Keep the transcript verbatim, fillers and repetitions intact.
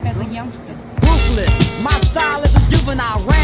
as a youngster. Ruthless, my style is a juvenile.